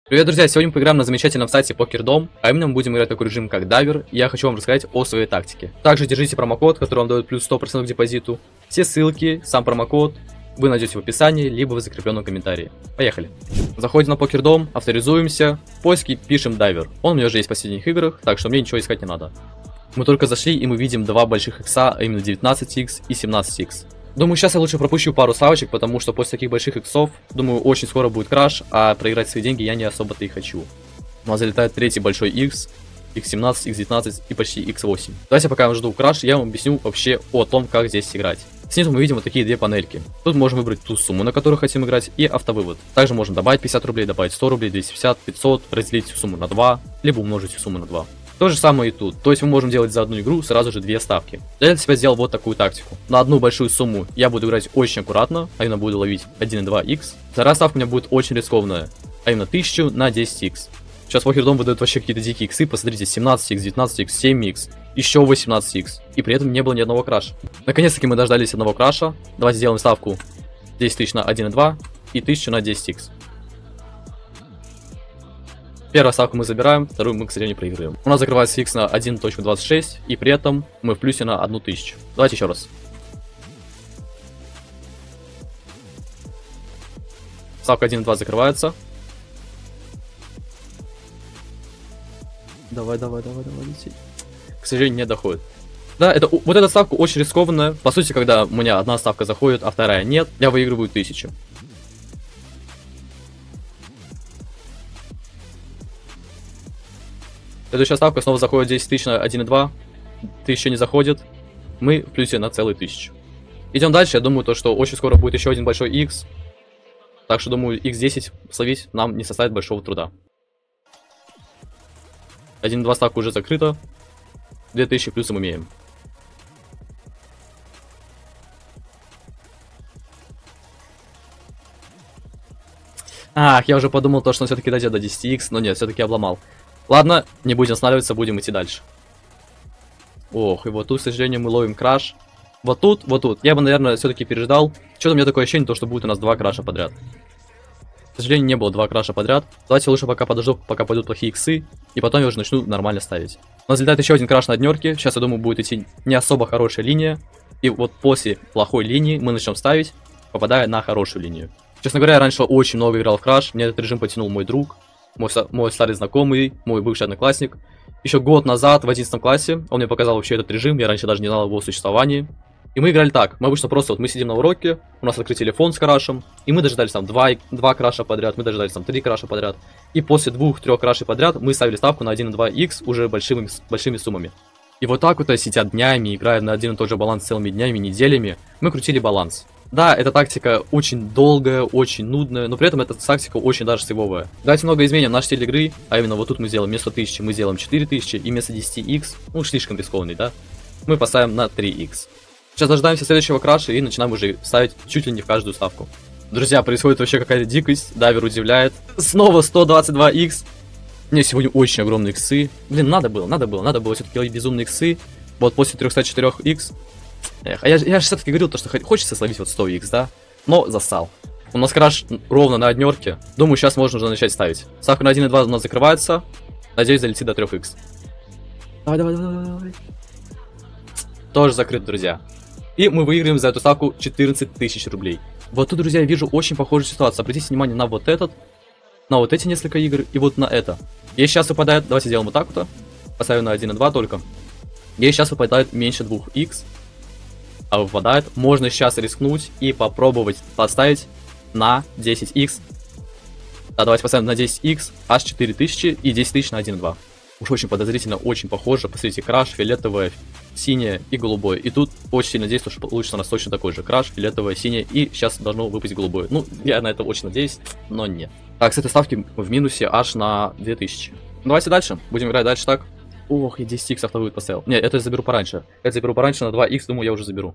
Привет, друзья! Сегодня мы поиграем на замечательном сайте PokerDom, а именно мы будем играть такой режим, как дайвер, и я хочу вам рассказать о своей тактике. Также держите промокод, который вам дает плюс 100% к депозиту. Все ссылки, сам промокод вы найдете в описании, либо в закрепленном комментарии. Поехали! Заходим на PokerDom, авторизуемся, в поиске пишем дайвер. Он у меня уже есть в последних играх, так что мне ничего искать не надо. Мы только зашли, и мы видим два больших икса, а именно 19х и 17х. Думаю, сейчас я лучше пропущу пару ставочек, потому что после таких больших иксов, думаю, очень скоро будет краш, а проиграть свои деньги я не особо-то и хочу. У нас залетает третий большой икс, x17, x19 и почти x8. Давайте, пока я жду краш, я вам объясню вообще о том, как здесь играть. Снизу мы видим вот такие две панельки. Тут можем выбрать ту сумму, на которую хотим играть, и автовывод. Также можем добавить 50 рублей, добавить 100 рублей, 250, 500, разделить сумму на 2, либо умножить сумму на 2. То же самое и тут, то есть мы можем делать за одну игру сразу же две ставки. Я для себя сделал вот такую тактику. На одну большую сумму я буду играть очень аккуратно, а именно буду ловить 1,2х. Вторая ставка у меня будет очень рискованная, а именно 1000 на 10х. Сейчас PokerDom выдает вообще какие-то дикие иксы, посмотрите, 17х, 19х, 7х, еще 18х, и при этом не было ни одного краша. Наконец-таки мы дождались одного краша. Давайте сделаем ставку 10 тысяч на 1,2 и 1000 на 10х. Первую ставку мы забираем, вторую мы, к сожалению, проигрываем. У нас закрывается x на 1.26, и при этом мы в плюсе на 1000. Давайте еще раз. Ставка 1.2 закрывается. Давай, лети. К сожалению, не доходит. Да, вот эта ставка очень рискованная. По сути, когда у меня одна ставка заходит, а вторая нет, я выигрываю 1000. Следующая ставка снова заходит 10 тысяч на 1,2. 1000 не заходит. Мы в плюсе на целую 1000. Идем дальше. Я думаю, что очень скоро будет еще один большой X. Так что, думаю, X10 словить нам не составит большого труда. 1,2 ставка уже закрыта. 2000 плюсом имеем. Ах, я уже подумал, что он все-таки дойдет до 10х, но нет, все-таки обломал. Ладно, не будем останавливаться, будем идти дальше. Ох, и вот тут, к сожалению, мы ловим краш. Вот тут. Я бы, наверное, все-таки переждал. Что-то у меня такое ощущение, что будет у нас два краша подряд. К сожалению, не было два краша подряд. Давайте лучше пока подожду, пока пойдут плохие иксы. И потом я уже начну нормально ставить. У нас залетает еще один краш на днерке. Сейчас, я думаю, будет идти не особо хорошая линия. И вот после плохой линии мы начнем ставить, попадая на хорошую линию. Честно говоря, я раньше очень много играл в краш. Мне этот режим потянул мой друг. Мой старый знакомый, мой бывший одноклассник. Еще год назад, в 11 классе, он мне показал вообще этот режим, я раньше даже не знал о его существовании. И мы играли так, мы обычно просто, мы сидим на уроке, у нас открыт телефон с крашем, и мы дождались там 2 краша подряд, мы дождались там 3 краша подряд. И после 2-3 крашей подряд мы ставили ставку на 1,2х уже большими суммами. И вот так вот, сидя днями, играя на один и тот же баланс целыми днями, неделями, мы крутили баланс. Да, эта тактика очень долгая, очень нудная, но при этом эта тактика очень даже сейвовая. Давайте много изменим наш стиль игры, а именно вот тут мы сделаем вместо 1000, мы сделаем 4000, и вместо 10х, ну слишком рискованный, да, мы поставим на 3х. Сейчас дождаемся следующего краша и начинаем уже ставить чуть ли не в каждую ставку. Друзья, происходит вообще какая-то дикость, дайвер удивляет. Снова 122х. Мне сегодня очень огромные иксы. Блин, надо было все-таки ловить безумные иксы. Вот после 304х. Эх, а я же все-таки говорил, что хочется словить вот 100х, да? Но засал. У нас краш ровно на однерке. Думаю, сейчас можно уже начать ставить. Ставка на 1,2 у нас закрывается. Надеюсь, залетит до 3х. Давай. Тоже закрыт, друзья. И мы выиграем за эту ставку 14 тысяч рублей. Вот тут, друзья, я вижу очень похожую ситуацию. Обратите внимание на вот этот, на вот эти несколько игр и вот на это. Ей сейчас выпадает, давайте сделаем вот так вот. Поставим на 1,2 только. Ей сейчас выпадает меньше 2х. А выпадает, можно сейчас рискнуть и попробовать поставить на 10х. Да, давайте поставим на 10х, аж 4000 и 10 тысяч на 1,2. Уж очень подозрительно, очень похоже. Посмотрите, краш, фиолетовое, синее и голубое. И тут очень сильно надеюсь, что получится у нас точно такой же. Краш, фиолетовое, синее и сейчас должно выпасть голубое. Ну, я на это очень надеюсь, но нет. Так, с этой ставки в минусе аж на 2000. Давайте дальше, будем играть дальше так. Ох, я 10х автовывод поставил. Не, это я заберу пораньше. Это заберу пораньше на 2х, думаю, я уже заберу.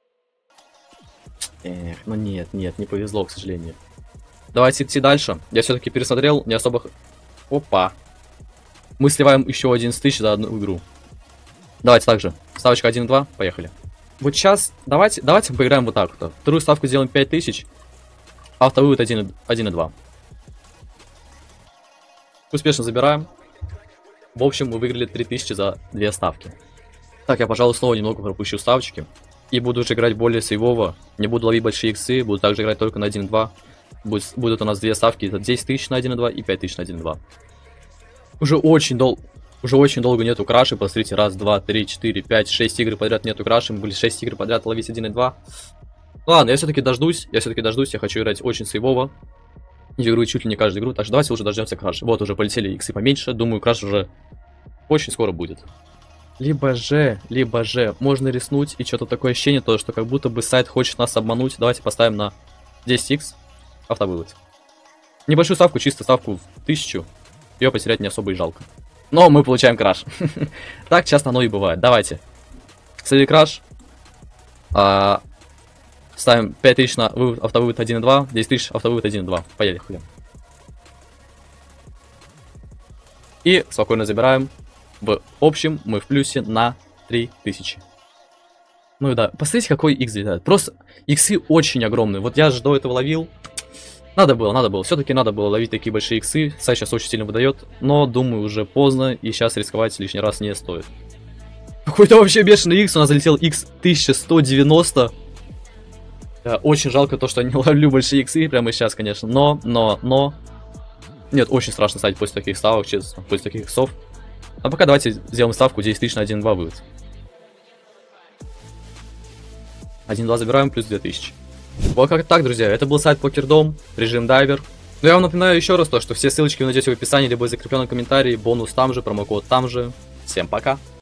Эх, ну нет, не повезло, к сожалению. Давайте идти дальше. Я все-таки пересмотрел, не особо... Опа. Мы сливаем еще 11 тысяч за одну игру. Давайте также. Ставочка 1,2, поехали. Вот сейчас, давайте поиграем вот так вот. Вторую ставку сделаем 5000. Автовывод 1,2. Успешно забираем. В общем, мы выиграли 3000 за 2 ставки. Так, я, пожалуй, снова немного пропущу ставочки. И буду уже играть более сейвово. Не буду ловить большие иксы, буду также играть только на 1.2. Будут у нас 2 ставки, это 10 тысяч на 1.2 и 5 тысяч на 1.2. Уже очень долго нету краши. Посмотрите, раз, два, три, 4, 5, 6 игр подряд нету краши. Мы были 6 игр подряд ловить 1.2. Ладно, я все-таки дождусь, я хочу играть очень сейвово. Я играю чуть ли не каждую игру, так что давайте уже дождемся краш. Вот уже полетели иксы поменьше, думаю, краш уже очень скоро будет. Либо же, можно рискнуть, и что-то такое ощущение, то, что как будто бы сайт хочет нас обмануть. Давайте поставим на 10х автовывод. Небольшую ставку, чисто ставку в 1000, ее потерять не особо и жалко. Но мы получаем краш. Так часто оно и бывает. Давайте. Следи краш. Ставим 5000 на автовывод 1.2, 10 тысяч автовывод 1.2. Поехали. И спокойно забираем. В общем, мы в плюсе на 3000. Ну и да, посмотрите, какой икс летает. Просто иксы очень огромные. Вот я же до этого ловил. Надо было. Все-таки надо было ловить такие большие иксы. Сайт сейчас очень сильно выдает. Но, думаю, уже поздно. И сейчас рисковать лишний раз не стоит. Какой-то вообще бешеный икс. У нас залетел икс 1190. Очень жалко то, что я не ловлю большие иксы прямо сейчас, конечно. Но... Нет, очень страшно стать после таких ставок, честно. После таких иксов. А пока давайте сделаем ставку 10 тысяч на 1.2 вывод. 1.2 забираем, плюс 2000. Вот как так, друзья. Это был сайт Покердом, режим дайвер. Но я вам напоминаю еще раз то, что все ссылочки вы найдете в описании, либо в закрепленном комментарии. Бонус там же, промокод там же. Всем пока.